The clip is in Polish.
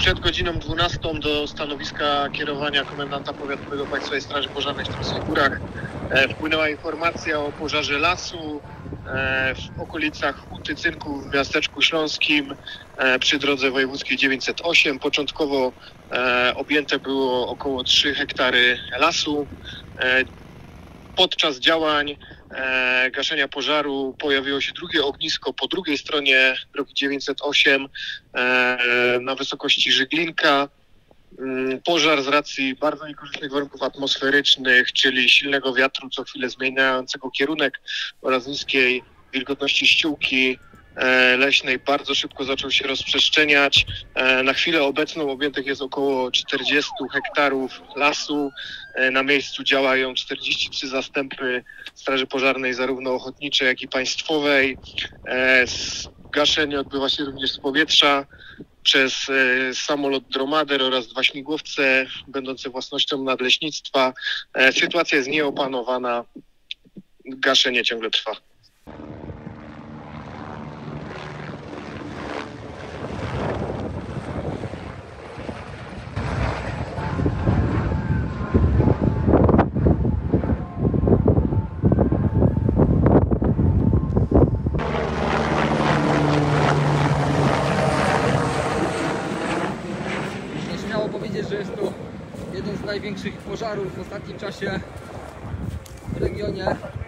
Przed godziną 12 do stanowiska kierowania komendanta powiatowego Państwowej Straży Pożarnej w Trosach Górach wpłynęła informacja o pożarze lasu w okolicach Huty Cynków w miasteczku śląskim przy drodze wojewódzkiej 908. Początkowo objęte było około 3 hektary lasu. Podczas działań gaszenia pożaru pojawiło się drugie ognisko po drugiej stronie drogi 908 na wysokości Żyglinka. Pożar z racji bardzo niekorzystnych warunków atmosferycznych, czyli silnego wiatru co chwilę zmieniającego kierunek oraz niskiej wilgotności ściółki leśnej bardzo szybko zaczął się rozprzestrzeniać. Na chwilę obecną objętych jest około 40 hektarów lasu. Na miejscu działają 43 zastępy Straży Pożarnej, zarówno ochotniczej, jak i państwowej. Gaszenie odbywa się również z powietrza przez samolot Dromader oraz 2 śmigłowce będące własnością Nadleśnictwa. Sytuacja jest nieopanowana. Gaszenie ciągle trwa. Śmiało powiedzieć, że jest to jeden z największych pożarów w ostatnim czasie w regionie.